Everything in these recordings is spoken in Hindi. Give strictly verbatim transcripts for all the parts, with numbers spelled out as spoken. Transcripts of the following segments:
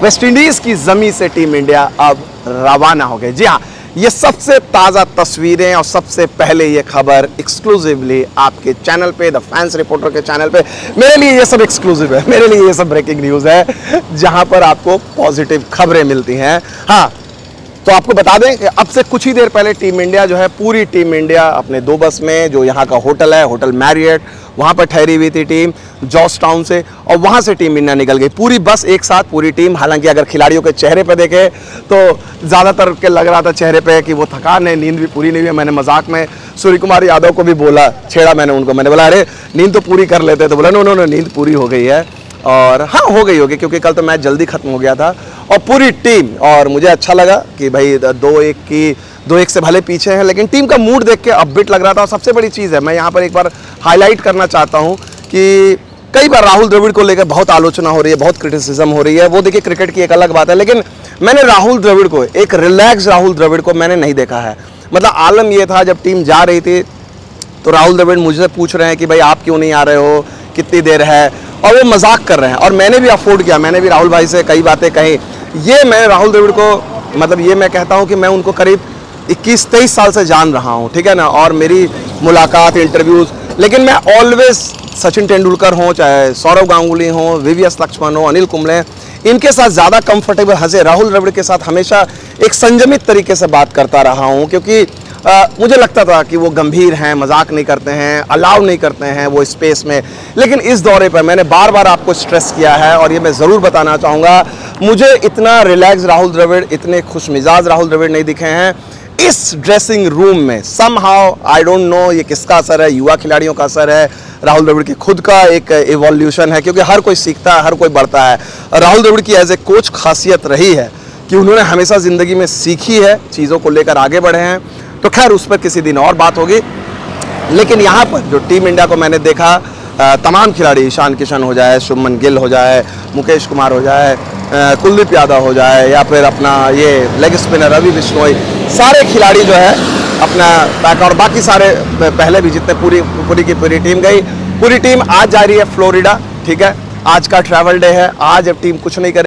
वेस्ट इंडीज की जमीन से टीम इंडिया अब रवाना हो गई। जी हाँ, ये सबसे ताज़ा तस्वीरें और सबसे पहले ये खबर एक्सक्लूसिवली आपके चैनल पे, द फैंस रिपोर्टर के चैनल पे। मेरे लिए ये सब एक्सक्लूसिव है, मेरे लिए ये सब ब्रेकिंग न्यूज़ है, जहां पर आपको पॉजिटिव खबरें मिलती हैं। हाँ, तो आपको बता दें कि अब से कुछ ही देर पहले टीम इंडिया जो है, पूरी टीम इंडिया अपने दो बस में, जो यहाँ का होटल है, होटल मैरियट, वहाँ पर ठहरी हुई थी टीम जॉर्ज टाउन से, और वहाँ से टीम इंडिया निकल गई। पूरी बस एक साथ, पूरी टीम। हालांकि अगर खिलाड़ियों के चेहरे पे देखे तो ज़्यादातर के लग रहा था चेहरे पे कि वो थकान है, नींद भी पूरी नहीं हुई है। मैंने मजाक में सूर्य कुमार यादव को भी बोला, छेड़ा मैंने उनको, मैंने बोला अरे नींद तो पूरी कर लेते, तो बोला नो नो नो नींद पूरी हो गई है। और हाँ, हो गई होगी क्योंकि कल तो मैच जल्दी खत्म हो गया था। और पूरी टीम, और मुझे अच्छा लगा कि भाई दो एक की दो एक से भले पीछे हैं, लेकिन टीम का मूड देख के अपबीट लग रहा था। और सबसे बड़ी चीज़ है, मैं यहाँ पर एक बार हाईलाइट करना चाहता हूँ कि कई बार राहुल द्रविड़ को लेकर बहुत आलोचना हो रही है, बहुत क्रिटिसिज्म हो रही है। वो देखिए क्रिकेट की एक अलग बात है, लेकिन मैंने राहुल द्रविड़ को, एक रिलैक्स राहुल द्रविड़ को मैंने नहीं देखा है। मतलब आलम ये था, जब टीम जा रही थी तो राहुल द्रविड़ मुझसे पूछ रहे हैं कि भाई आप क्यों नहीं आ रहे हो, कितनी देर है, और वो मजाक कर रहे हैं। और मैंने भी अफोर्ड किया, मैंने भी राहुल भाई से कई बातें कही। ये मैं राहुल द्रविड़ को, मतलब ये मैं कहता हूँ कि मैं उनको करीब इक्कीस तेईस साल से जान रहा हूँ, ठीक है ना। और मेरी मुलाकात, इंटरव्यूज़, लेकिन मैं ऑलवेज सचिन तेंदुलकर हों, चाहे सौरव गांगुली हों, वीवीएस लक्ष्मण हो, अनिल कुंबले, इनके साथ ज़्यादा कंफर्टेबल हंसे। राहुल द्रविड़ के साथ हमेशा एक संयमित तरीके से बात करता रहा हूँ, क्योंकि आ, मुझे लगता था कि वो गंभीर हैं, मजाक नहीं करते हैं, अलाउ नहीं करते हैं वो स्पेस में। लेकिन इस दौरे पर मैंने बार बार आपको स्ट्रेस किया है, और ये मैं ज़रूर बताना चाहूँगा, मुझे इतना रिलैक्स राहुल द्रविड़, इतने खुश मिजाज राहुल द्रविड़ नहीं दिखे हैं इस ड्रेसिंग रूम में। समहाउ आई डोंट नो ये किसका असर है, युवा खिलाड़ियों का असर है, राहुल द्रविड़ की खुद का एक इवोल्यूशन है, क्योंकि हर कोई सीखता है, हर कोई बढ़ता है। राहुल द्रविड़ की एज ए कोच खासियत रही है कि उन्होंने हमेशा ज़िंदगी में सीखी है, चीज़ों को लेकर आगे बढ़े हैं। तो खैर उस पर किसी दिन और बात होगी। लेकिन यहाँ पर जो टीम इंडिया को मैंने देखा, तमाम खिलाड़ी, ईशान किशन हो जाए, शुभमन गिल हो जाए, मुकेश कुमार हो जाए, कुलदीप यादव हो जाए, या फिर अपना ये लेग स्पिनर रवि बिश्नोई, सारे खिलाड़ी जो है अपना बैक, और बाकी सारे पहले भी जितने पूरी पूरी की पूरी टीम गई। पूरी टीम आज जा रही है फ्लोरिडा, ठीक है। आज का ट्रैवल डे है, आज अब टीम कुछ नहीं करे।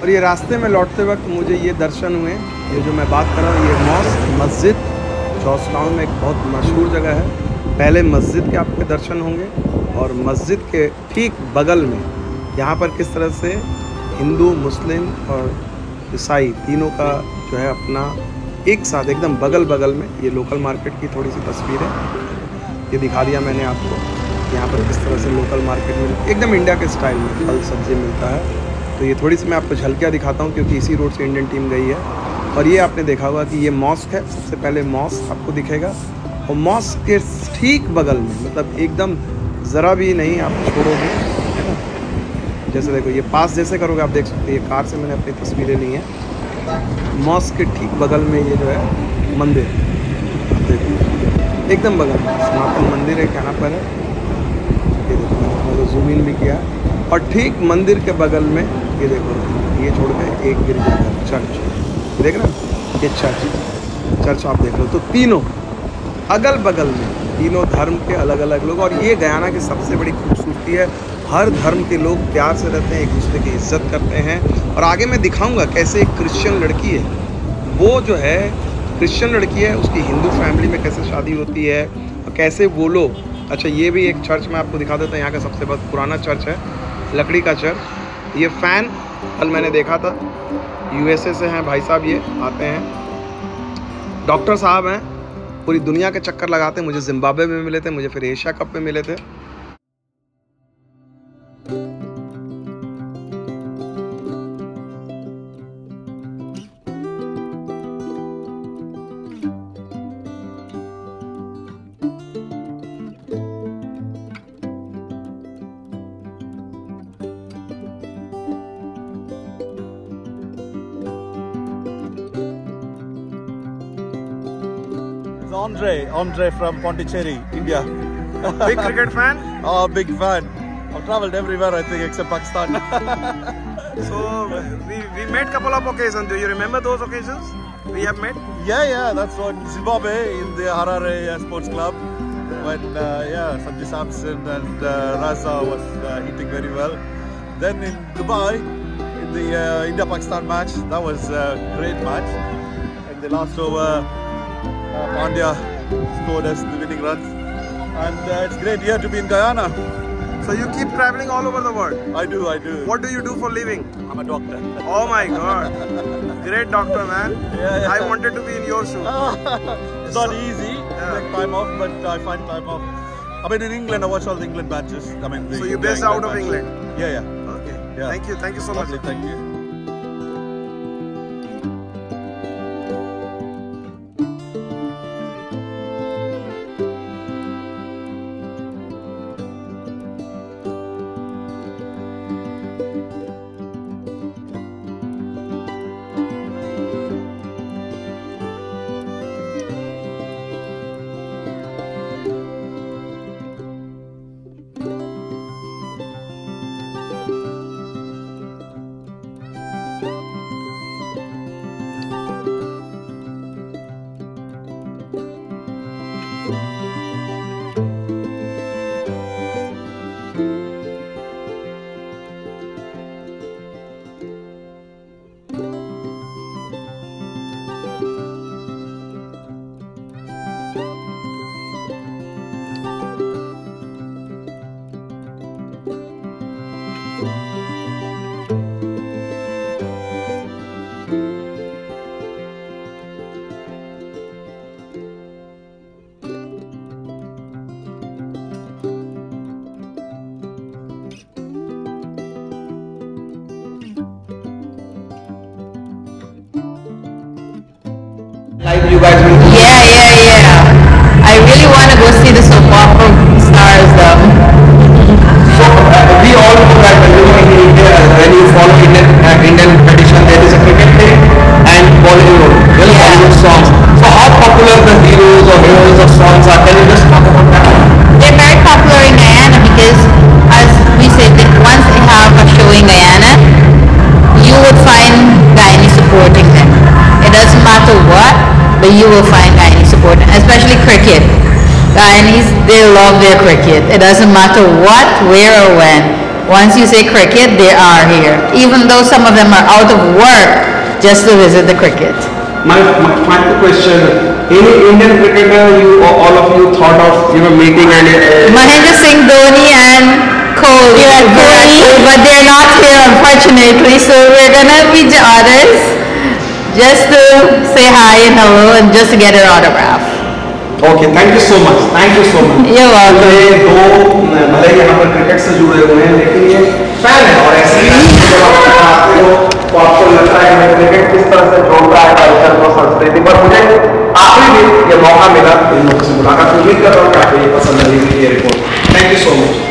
और ये रास्ते में लौटते वक्त मुझे ये दर्शन हुए, ये जो मैं बात कर रहा हूँ, ये मॉस्क मस्जिद जॉर्जटाउन में एक बहुत मशहूर जगह है। पहले मस्जिद के आपके दर्शन होंगे और मस्जिद के ठीक बगल में यहाँ पर किस तरह से हिंदू, मुस्लिम और ईसाई तीनों का जो है अपना एक साथ एकदम बगल बगल में, ये लोकल मार्केट की थोड़ी सी तस्वीर है, ये दिखा दिया मैंने आपको। यहाँ पर किस तरह से लोकल मार्केट में एकदम इंडिया के स्टाइल में फल सब्जी मिलता है। तो ये थोड़ी सी मैं आपको झलकियाँ दिखाता हूँ क्योंकि इसी रोड से इंडियन टीम गई है। और ये आपने देखा होगा कि ये मॉस्क है, सबसे पहले मॉस्क आपको दिखेगा और मॉस्क के ठीक बगल में, मतलब एकदम ज़रा भी नहीं आप छोड़ोगे, है ना। जैसे देखो ये पास जैसे करोगे आप देख सकते हैं, ये कार से मैंने अपनी तस्वीरें ली हैं। मॉस्क के ठीक बगल में ये जो है मंदिर, देखो एकदम बगल में सनातन मंदिर है, क्या पर है ये देखो, मैंने जूम इन भी किया। और ठीक मंदिर के बगल में ये देखो, ये छोड़ के एक गिरजाघर चर्च, देख रहे हो ये चर्च, चर्च आप देख लो। तो तीनों अगल बगल में तीनों धर्म के अलग अलग लोग, और ये गयाना की सबसे बड़ी खूबसूरती है, हर धर्म के लोग प्यार से रहते हैं, एक दूसरे की इज्जत करते हैं। और आगे मैं दिखाऊंगा कैसे एक क्रिश्चियन लड़की है, वो जो है क्रिश्चियन लड़की है, उसकी हिंदू फैमिली में कैसे शादी होती है और कैसे वो लोग। अच्छा ये भी एक चर्च मैं आपको दिखा देता हूँ, यहाँ का सबसे बहुत पुराना चर्च है, लकड़ी का चर्च। ये फ़ैन कल मैंने देखा था, यूएसए से हैं भाई साहब, ये आते हैं, डॉक्टर साहब हैं, पूरी दुनिया के चक्कर लगाते हैं। मुझे जिम्बाब्वे में मिले थे, मुझे फिर एशिया कप में मिले थे। Andre, Andre from Pondicherry, India. Big cricket fan? Oh, big fan. I've travelled everywhere, I think, except Pakistan. So we we met couple of occasions. Do you remember those occasions we have met? Yeah, yeah, that's what Zimbabwe in the Harare uh, Sports Club. When uh, yeah, Sanju Samson and uh, Raza was uh, hitting very well. Then in Dubai, in the uh, India-Pakistan match, that was a great match. And the last over. Uh, Pandya scored us the winning runs, and uh, it's great here to be in Guyana. So you keep traveling all over the world? I do, I do. What do you do for living? I'm a doctor. Oh my God, great doctor, man. Yeah, yeah. I wanted to be in your shoes. It's not easy to Yeah. take time off, but I find time off. I mean, in England, I watch all the England matches. I mean, the So you're India based out of matches. England? Yeah, yeah. Okay. Yeah. Thank you, thank you so much. Lovely, thank you. Like you guys will. Yeah, yeah, yeah. I really want to go see the soap opera stars though. So uh, we all know that when you in India, when you follow Indian uh, Indian tradition, there is a cricket day and Bollywood, well, Yeah. Bollywood songs. So how popular the heroes or heroines of songs are? Can you just talk about that? They're very popular in Guyana because, as we said, that once they have a show in Guyana, you would find Guyanese supporting them. It doesn't matter what, but you will find Guyanese supporting, especially cricket. Guyanese, they love their cricket. It doesn't matter what, where, or when. Once you say cricket, they are here. Even though some of them are out of work just to visit the cricket. My, my final question: any Indian cricketer you or all of you thought of, you know, meeting and? Uh, Mahendra Singh Dhoni and Kohli, Virat Kohli. but they're not here unfortunately. So we're gonna be others just to say hi and hello and just to get an autograph. Okay, thank you so much, thank you so much. You're welcome. ये दो भले ही यहाँ पर क्रिकेट से जुड़े हुए हैं, लेकिन ये फैन है और ऐसे ही जब आप आते हो तो आपको लगता है कि क्रिकेट किस तरह से जोड़ता है कल्चर को, संस्कृति पर। मुझे आखिरी दिन ये मौका मिला इन लोगों से मुलाकात, उम्मीद कर रहा हूँ कि आपको ये पसंद आई ये report. Thank you so much.